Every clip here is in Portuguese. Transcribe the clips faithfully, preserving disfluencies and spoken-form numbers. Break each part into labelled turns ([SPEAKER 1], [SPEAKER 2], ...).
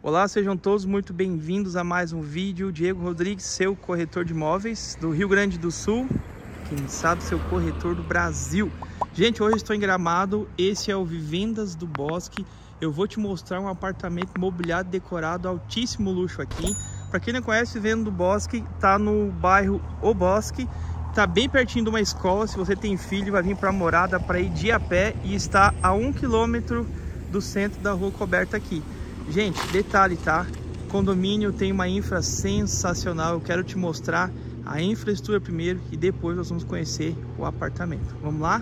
[SPEAKER 1] Olá, sejam todos muito bem-vindos a mais um vídeo. Diego Rodrigues, seu corretor de imóveis do Rio Grande do Sul, quem sabe seu corretor do Brasil. Gente, hoje estou em Gramado, esse é o Vivendas do Bosque. Eu vou te mostrar um apartamento mobiliado decorado, altíssimo luxo aqui. Para quem não conhece, Vivendas do Bosque está no bairro O Bosque, está bem pertinho de uma escola. Se você tem filho, vai vir para a morada para ir de a pé e está a um quilômetro do centro da Rua Coberta aqui. Gente, detalhe, tá? O condomínio tem uma infra sensacional. Eu quero te mostrar a infraestrutura primeiro e depois nós vamos conhecer o apartamento. Vamos lá?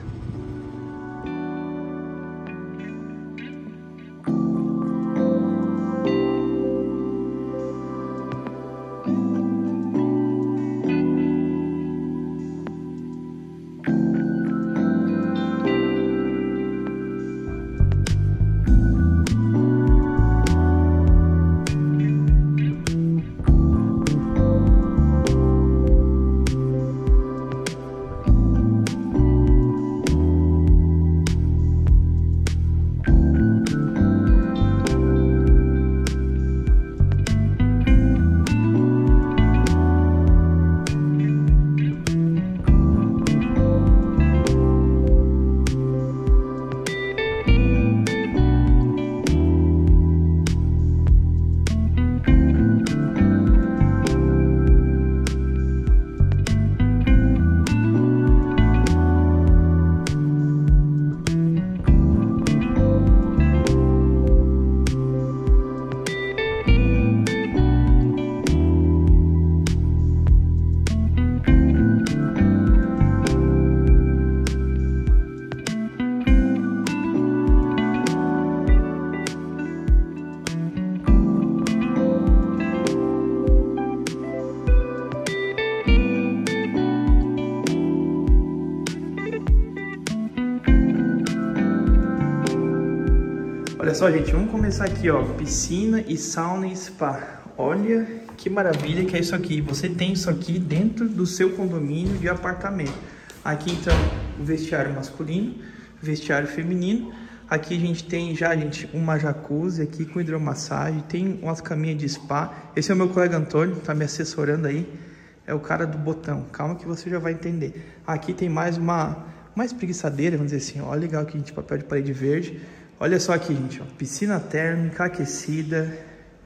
[SPEAKER 1] Olha só, gente, vamos começar aqui, ó, piscina e sauna e spa. Olha que maravilha que é isso aqui. Você tem isso aqui dentro do seu condomínio de apartamento. Aqui, então, o vestiário masculino, vestiário feminino. Aqui a gente tem já, gente, uma jacuzzi aqui com hidromassagem. Tem umas caminhas de spa. Esse é o meu colega Antônio, tá me assessorando aí. É o cara do botão. Calma que você já vai entender. Aqui tem mais uma, uma espreguiçadeira, vamos dizer assim. Olha, legal aqui, gente, papel de parede verde. Olha só aqui, gente, ó, piscina térmica, aquecida.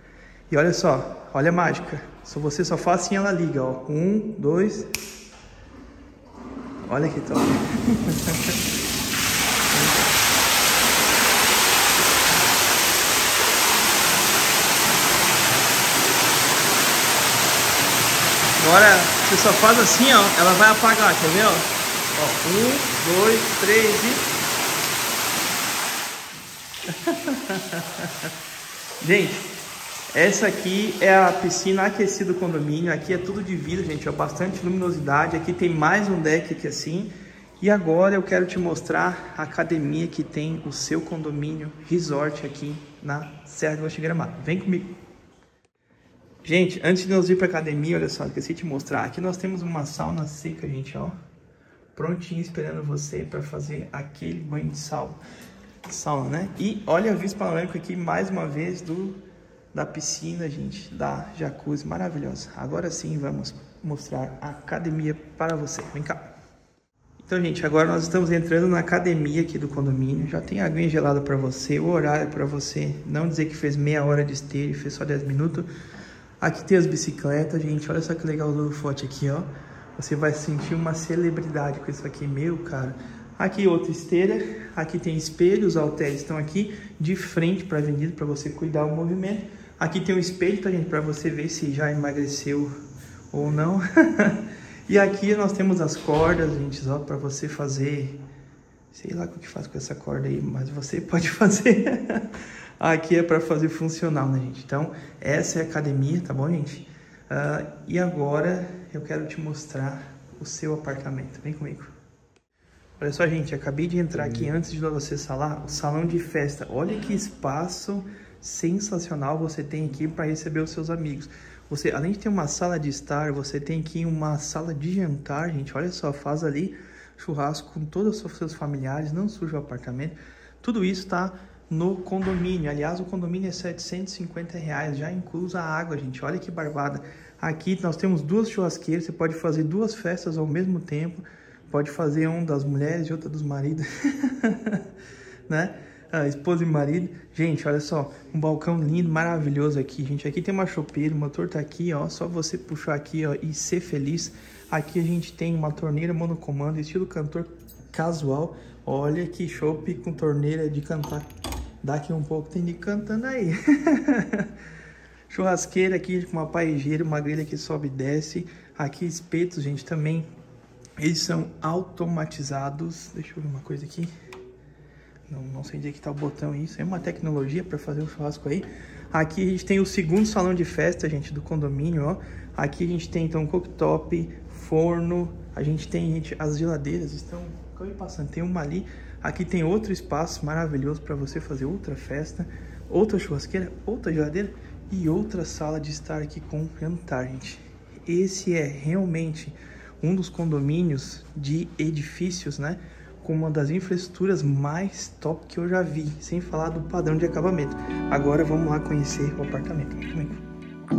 [SPEAKER 1] E olha só, olha a mágica. Se você só faz assim, ela liga, ó. Um, dois. Olha que top. Agora, você só faz assim, ó, ela vai apagar, quer ver, ó? Ó, um, dois, três e... Gente, essa aqui é a piscina aquecida do condomínio. Aqui é tudo de vidro, gente, ó, bastante luminosidade. Aqui tem mais um deck aqui assim. E agora eu quero te mostrar a academia que tem o seu condomínio resort aqui na Serra do Oeste Gramado. Vem comigo. Gente, antes de nós ir para academia, olha só, esqueci de te mostrar. Aqui nós temos uma sauna seca, gente, ó, prontinho esperando você para fazer aquele banho de sal. Sauna, né? E olha a vista panorâmica aqui mais uma vez do da piscina, gente, da jacuzzi maravilhosa. Agora sim vamos mostrar a academia para você. Vem cá. Então, gente, agora nós estamos entrando na academia aqui do condomínio. Já tem aguinha gelada para você, o horário para você não dizer que fez meia hora de esteira e fez só dez minutos. Aqui tem as bicicletas, gente. Olha só que legal o forte aqui, ó. Você vai sentir uma celebridade com isso aqui, meu cara. Aqui outra esteira, aqui tem espelho, os halteres estão aqui de frente para a avenida para você cuidar do movimento. Aqui tem um espelho, tá, gente, para você ver se já emagreceu ou não. E aqui nós temos as cordas, gente, ó, para você fazer, sei lá o que faz com essa corda aí, mas você pode fazer. Aqui é para fazer funcional, né, gente? Então, essa é a academia, tá bom, gente? Uh, e agora eu quero te mostrar o seu apartamento. Vem comigo. Olha só, gente, acabei de entrar aqui antes de nós acessar lá o salão de festa. Olha que espaço sensacional você tem aqui para receber os seus amigos. Você, além de ter uma sala de estar, você tem aqui uma sala de jantar, gente. Olha só, faz ali churrasco com todos os seus familiares, não suja o apartamento. Tudo isso tá no condomínio. Aliás, o condomínio é setecentos e cinquenta reais, já inclusa a água, gente. Olha que barbada. Aqui nós temos duas churrasqueiras, você pode fazer duas festas ao mesmo tempo. Pode fazer um das mulheres e outra dos maridos, né? Ah, esposa e marido. Gente, olha só, um balcão lindo, maravilhoso aqui, gente. Aqui tem uma chopeira, o motor tá aqui, ó. Só você puxar aqui, ó, e ser feliz. Aqui a gente tem uma torneira monocomando, estilo cantor casual. Olha que chope com torneira de cantar. Daqui um pouco tem de cantando aí. Churrasqueira aqui com uma paejeira, uma grelha que sobe e desce. Aqui espetos, gente, também. Eles são automatizados. Deixa eu ver uma coisa aqui. Não, não sei onde é que tá o botão. Isso é uma tecnologia para fazer um churrasco aí. Aqui a gente tem o segundo salão de festa, gente, do condomínio, ó. Aqui a gente tem, então, cooktop, forno. A gente tem, gente, as geladeiras estão... Acabei passando, tem uma ali. Aqui tem outro espaço maravilhoso para você fazer outra festa. Outra churrasqueira, outra geladeira e outra sala de estar aqui com jantar, gente. Esse é realmente um dos condomínios de edifícios, né, com uma das infraestruturas mais top que eu já vi, sem falar do padrão de acabamento. Agora vamos lá conhecer o apartamento. Vem comigo.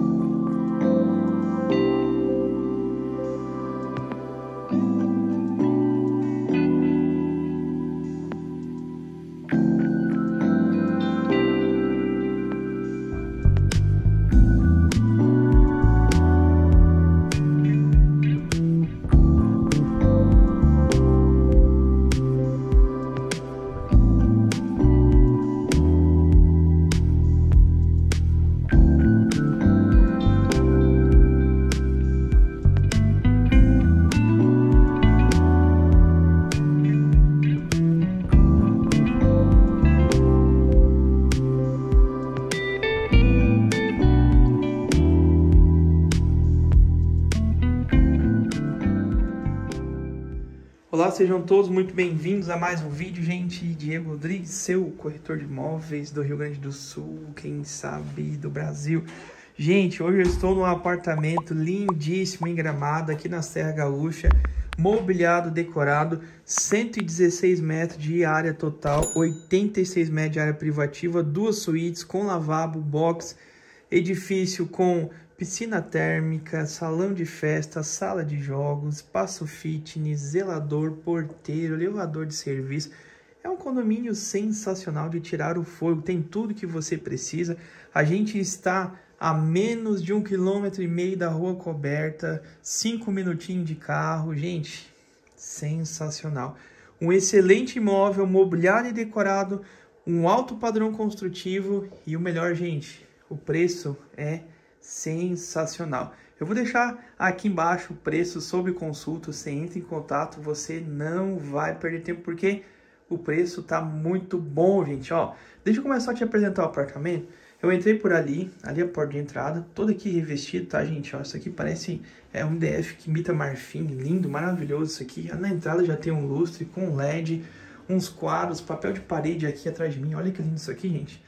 [SPEAKER 1] Olá, sejam todos muito bem-vindos a mais um vídeo, gente. Diego Rodrigues, seu corretor de imóveis do Rio Grande do Sul, quem sabe do Brasil. Gente, hoje eu estou num apartamento lindíssimo em Gramado, aqui na Serra Gaúcha, mobiliado, decorado, cento e dezesseis metros de área total, oitenta e seis metros de área privativa, duas suítes com lavabo, box, edifício com piscina térmica, salão de festa, sala de jogos, espaço fitness, zelador, porteiro, elevador de serviço. É um condomínio sensacional de tirar o fôlego, tem tudo que você precisa. A gente está a menos de um quilômetro e meio da rua coberta, cinco minutinhos de carro, gente, sensacional. Um excelente imóvel, mobiliário e decorado, um alto padrão construtivo e o melhor, gente, o preço é sensacional. Eu vou deixar aqui embaixo o preço sob consulta, você entra em contato, você não vai perder tempo, porque o preço tá muito bom, gente, ó. Deixa eu começar a te apresentar o apartamento. Eu entrei por ali, ali é a porta de entrada, todo aqui revestido, tá, gente, ó, isso aqui parece é um D F que imita marfim, lindo, maravilhoso isso aqui. Na entrada já tem um lustre com L E D, uns quadros, papel de parede aqui atrás de mim, olha que lindo isso aqui, gente.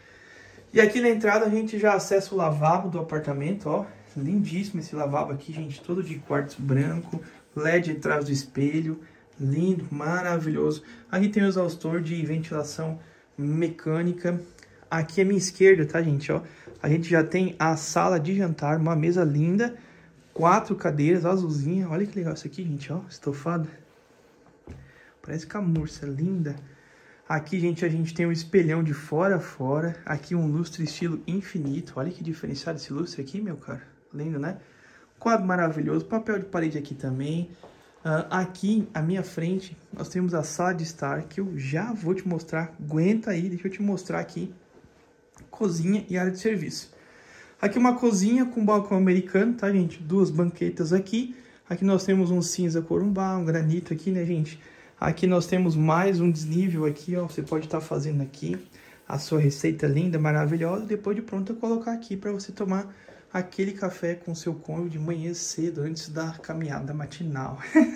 [SPEAKER 1] E aqui na entrada a gente já acessa o lavabo do apartamento, ó. Lindíssimo esse lavabo aqui, gente, todo de quartzo branco, L E D atrás do espelho, lindo, maravilhoso. Aqui tem o exaustor de ventilação mecânica. Aqui à minha esquerda, tá, gente, ó. A gente já tem a sala de jantar, uma mesa linda, quatro cadeiras azulzinha. Olha que legal isso aqui, gente, ó, estofada. Parece camurça, linda. Aqui, gente, a gente tem um espelhão de fora a fora. Aqui um lustre estilo infinito. Olha que diferenciado esse lustre aqui, meu cara. Lindo, né? Quadro maravilhoso. Papel de parede aqui também. Uh, aqui, à minha frente, nós temos a sala de estar, que eu já vou te mostrar. Aguenta aí, deixa eu te mostrar aqui. Cozinha e área de serviço. Aqui uma cozinha com balcão americano, tá, gente? Duas banquetas aqui. Aqui nós temos um cinza corumbá, um granito aqui, né, gente? Aqui nós temos mais um desnível aqui, ó. Você pode estar fazendo aqui a sua receita linda, maravilhosa. Depois de pronto, eu colocar aqui para você tomar aquele café com seu cônjuge de manhã cedo, antes da caminhada matinal.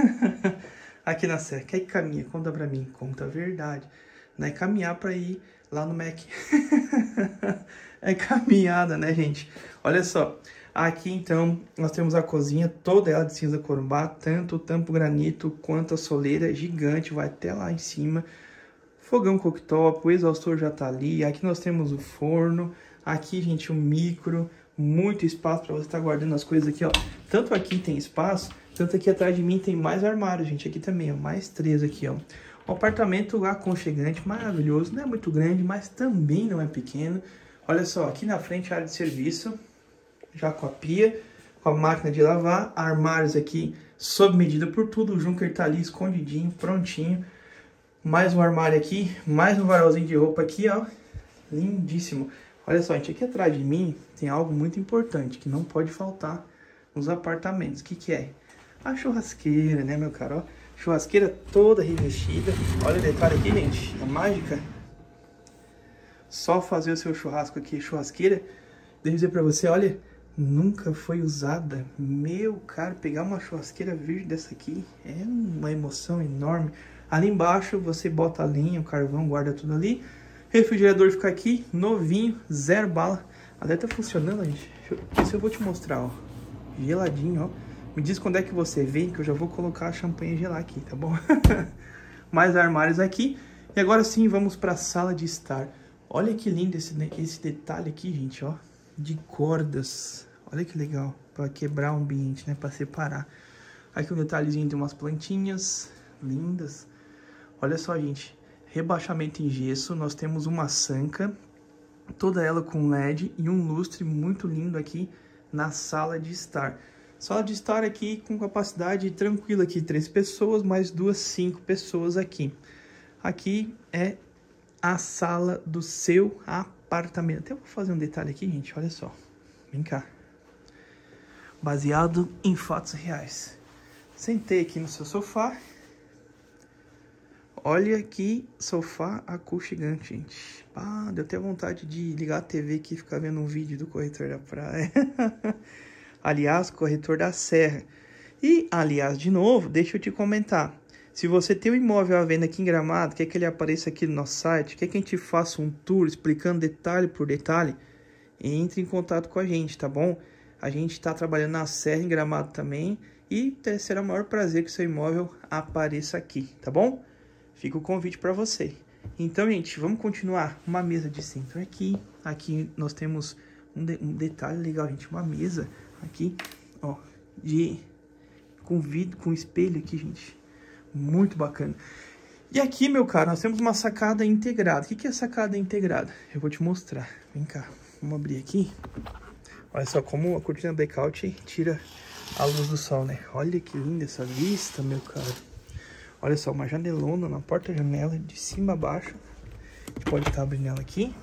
[SPEAKER 1] Aqui na Serra. Quer que caminha? Conta pra mim. Conta a verdade. Não é caminhar para ir lá no Mac. É caminhada, né, gente? Olha só. Aqui, então, nós temos a cozinha, toda ela de cinza corumbá, tanto o tampo granito quanto a soleira gigante, vai até lá em cima. fogão cooktop, o exaustor já tá ali. Aqui nós temos o forno. Aqui, gente, o micro. Muito espaço para você estar guardando as coisas aqui, ó. Tanto aqui tem espaço, tanto aqui atrás de mim tem mais armário, gente. Aqui também, ó, mais três aqui, ó. Um apartamento aconchegante, maravilhoso. Não é muito grande, mas também não é pequeno. Olha só, aqui na frente a área de serviço, já com a pia, com a máquina de lavar. Armários aqui sob medida por tudo. O Junker tá ali escondidinho, prontinho. Mais um armário aqui, mais um varalzinho de roupa aqui, ó. Lindíssimo. Olha só, gente, aqui atrás de mim tem algo muito importante que não pode faltar nos apartamentos. O que que é? A churrasqueira, né, meu caro? Ó, churrasqueira toda revestida. Olha o detalhe aqui, gente, a mágica. Só fazer o seu churrasco aqui, churrasqueira. Deixa eu dizer pra você, olha, nunca foi usada. Meu caro, pegar uma churrasqueira virgem dessa aqui é uma emoção enorme. Ali embaixo você bota a lenha, o carvão, guarda tudo ali. Refrigerador fica aqui, novinho, zero bala. Até tá funcionando, gente. Isso eu vou te mostrar, ó. Geladinho, ó. Me diz quando é que você vem, que eu já vou colocar a champanhe gelar aqui, tá bom? Mais armários aqui. E agora sim, vamos pra sala de estar. Olha que lindo esse, esse detalhe aqui, gente, ó. De cordas. Olha que legal. Pra quebrar o ambiente, né? Pra separar. Aqui um detalhezinho de umas plantinhas lindas. Olha só, gente. Rebaixamento em gesso, nós temos uma sanca, toda ela com L E D e um lustre muito lindo aqui na sala de estar. Sala de estar aqui com capacidade tranquila aqui, três pessoas, mais duas, cinco pessoas aqui. Aqui é a sala do seu apartamento. Até vou fazer um detalhe aqui, gente, olha só. Vem cá. Baseado em fatos reais. Sentei aqui no seu sofá. Olha que sofá aconchegante, gente. Ah, deu até vontade de ligar a T V aqui e ficar vendo um vídeo do corretor da praia. Aliás, corretor da serra. E, aliás, de novo, deixa eu te comentar. Se você tem um imóvel à venda aqui em Gramado, quer que ele apareça aqui no nosso site, quer que a gente faça um tour explicando detalhe por detalhe, entre em contato com a gente, tá bom? A gente está trabalhando na serra em Gramado também e será o maior prazer que o seu imóvel apareça aqui, tá bom? Fica o convite para você. Então, gente, vamos continuar. Uma mesa de centro aqui. Aqui nós temos um, de, um detalhe legal, gente. Uma mesa aqui, ó, de com vidro, com espelho aqui, gente. Muito bacana. E aqui, meu caro, nós temos uma sacada integrada. O que que é sacada integrada? Eu vou te mostrar. Vem cá. Vamos abrir aqui. Olha só como a cortina blackout tira a luz do sol, né? Olha que linda essa vista, meu caro. Olha só, uma janelona na porta-janela, de cima a baixo. A gente pode estar abrindo ela aqui.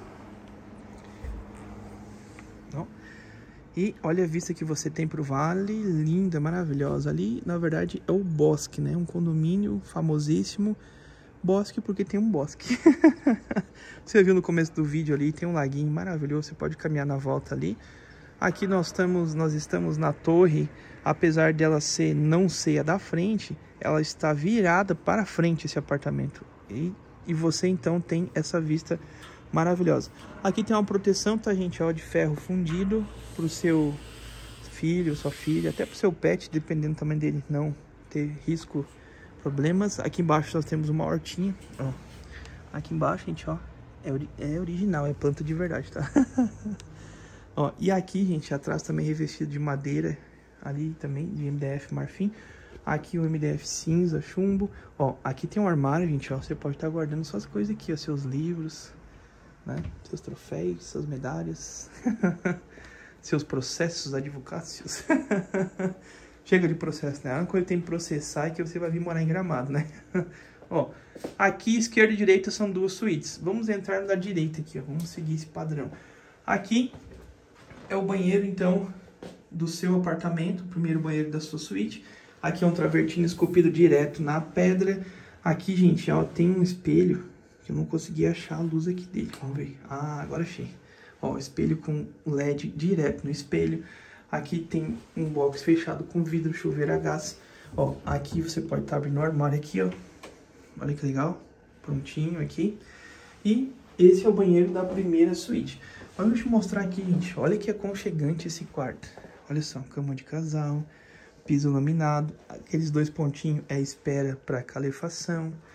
[SPEAKER 1] Não. E olha a vista que você tem para o vale, linda, maravilhosa. Ali, na verdade, é o bosque, né? Um condomínio famosíssimo. Bosque porque tem um bosque. Você viu no começo do vídeo ali, tem um laguinho maravilhoso. Você pode caminhar na volta ali. Aqui nós estamos, nós estamos na torre. Apesar dela ser, não ser a da frente, ela está virada para frente esse apartamento. E, e você então tem essa vista maravilhosa. Aqui tem uma proteção, tá, gente? Ó, de ferro fundido para o seu filho, sua filha, até para o seu pet, dependendo do tamanho dele, não ter risco, problemas. Aqui embaixo nós temos uma hortinha. Ó. Aqui embaixo, gente, ó, é, ori é original, é planta de verdade, tá? Ó, e aqui, gente, atrás também revestido de madeira. Ali também, de M D F marfim. Aqui o M D F cinza, chumbo. Ó, aqui tem um armário, gente, ó. Você pode estar guardando suas coisas aqui, ó. Seus livros, né? Seus troféus, suas medalhas. Seus processos advocacios. Chega de processo, né? A única coisa que tem que processar é que você vai vir morar em Gramado, né? Ó, aqui esquerda e direita são duas suítes. Vamos entrar na direita aqui, ó. Vamos seguir esse padrão. Aqui é o banheiro, então, do seu apartamento, o primeiro banheiro da sua suíte. Aqui é um travertino esculpido direto na pedra. Aqui, gente, ó, tem um espelho que eu não consegui achar a luz aqui dele. Vamos ver. Ah, agora achei. Ó, espelho com L E D direto no espelho. Aqui tem um box fechado com vidro, chuveiro a gás. Ó, aqui você pode estar abrindo o armário aqui, ó. Olha que legal. Prontinho aqui. E esse é o banheiro da primeira suíte. Olha, deixa eu mostrar aqui, gente. Olha que aconchegante esse quarto. Olha só, cama de casal, piso laminado. Aqueles dois pontinhos é espera para calefação.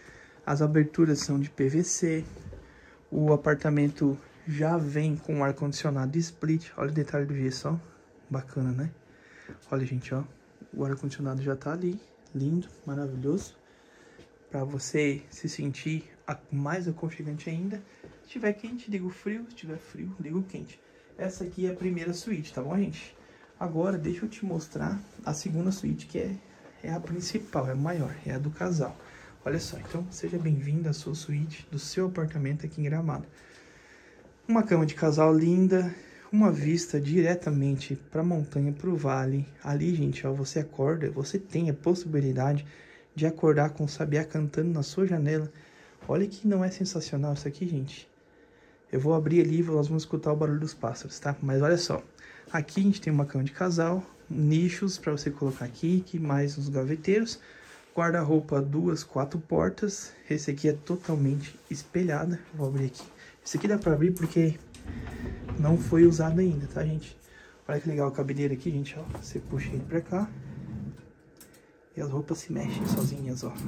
[SPEAKER 1] As aberturas são de P V C. O apartamento já vem com ar-condicionado split. Olha o detalhe do gesso, ó. Bacana, né? Olha, gente, ó. O ar-condicionado já tá ali. Lindo, maravilhoso. Pra você se sentir mais aconchegante ainda. Se tiver quente, liga o frio. Se tiver frio, liga o quente. Essa aqui é a primeira suíte, tá bom, gente? Agora, deixa eu te mostrar a segunda suíte, que é, é a principal, é a maior, é a do casal. Olha só, então, seja bem-vindo à sua suíte, do seu apartamento aqui em Gramado. Uma cama de casal linda, uma vista diretamente para a montanha, para o vale. Ali, gente, ó, você acorda, você tem a possibilidade de acordar com o sabiá cantando na sua janela. Olha que não é sensacional isso aqui, gente. Eu vou abrir ali e nós vamos escutar o barulho dos pássaros, tá? Mas olha só, aqui a gente tem uma cama de casal, nichos para você colocar aqui, que mais uns gaveteiros. Guarda-roupa, duas, quatro portas. Esse aqui é totalmente espelhada. Vou abrir aqui. Esse aqui dá pra abrir porque não foi usado ainda, tá, gente? Olha que legal a cabineira aqui, gente, ó. Você puxa ele pra cá. E as roupas se mexem sozinhas, ó.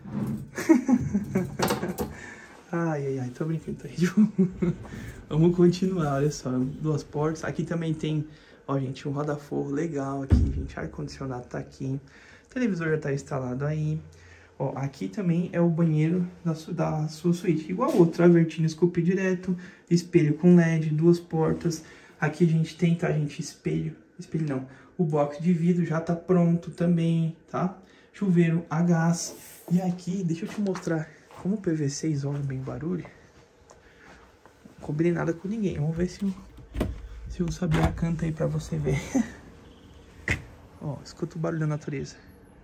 [SPEAKER 1] Ai, ai, ai, tô brincando, tá? Vamos continuar, olha só. Duas portas. Aqui também tem, ó, gente, um roda-forro legal aqui, gente. Ar-condicionado tá aqui. O televisor já está instalado aí. Ó, aqui também é o banheiro da, su da sua suíte. Igual outro, travertino, scoop direto, espelho com L E D, duas portas. Aqui a gente tem, tá, gente, espelho, espelho não. O box de vidro já tá pronto também, tá? Chuveiro a gás. E aqui, deixa eu te mostrar como o P V C isola bem o barulho. Não combinei nada com ninguém. Vamos ver se, se o sabiá canta aí pra você ver. Ó, escuta o barulho da natureza.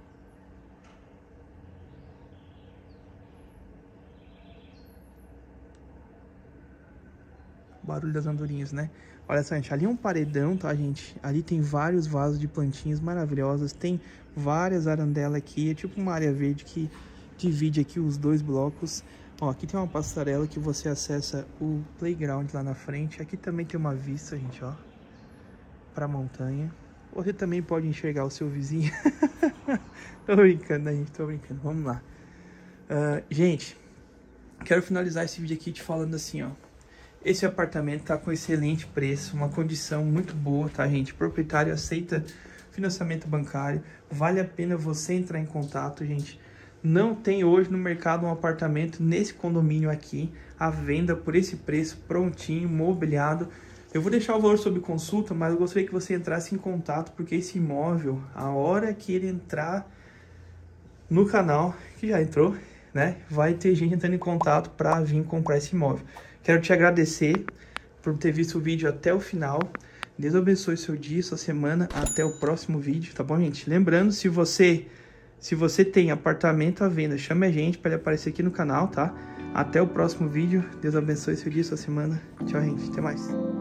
[SPEAKER 1] Barulho das andorinhas, né? Olha só, gente, ali é um paredão, tá, gente? Ali tem vários vasos de plantinhas maravilhosas. Tem várias arandelas aqui. É tipo uma área verde que divide aqui os dois blocos. Ó, aqui tem uma passarela que você acessa o playground lá na frente. Aqui também tem uma vista, gente, ó, pra montanha. Você também pode enxergar o seu vizinho. Tô brincando, né, gente? Tô brincando. Vamos lá. Uh, gente, quero finalizar esse vídeo aqui te falando assim, ó. Esse apartamento tá com excelente preço, uma condição muito boa, tá, gente? O proprietário aceita financiamento bancário. Vale a pena você entrar em contato, gente. Não tem hoje no mercado um apartamento nesse condomínio aqui, à venda por esse preço, prontinho, mobiliado. Eu vou deixar o valor sob consulta, mas eu gostaria que você entrasse em contato, porque esse imóvel, a hora que ele entrar no canal, que já entrou, né, vai ter gente entrando em contato para vir comprar esse imóvel. Quero te agradecer por ter visto o vídeo até o final. Deus abençoe seu dia, sua semana. Até o próximo vídeo, tá bom, gente? Lembrando, se você, se você tem apartamento à venda, chame a gente para ele aparecer aqui no canal, tá? Até o próximo vídeo. Deus abençoe seu dia, sua semana. Tchau, gente. Até mais.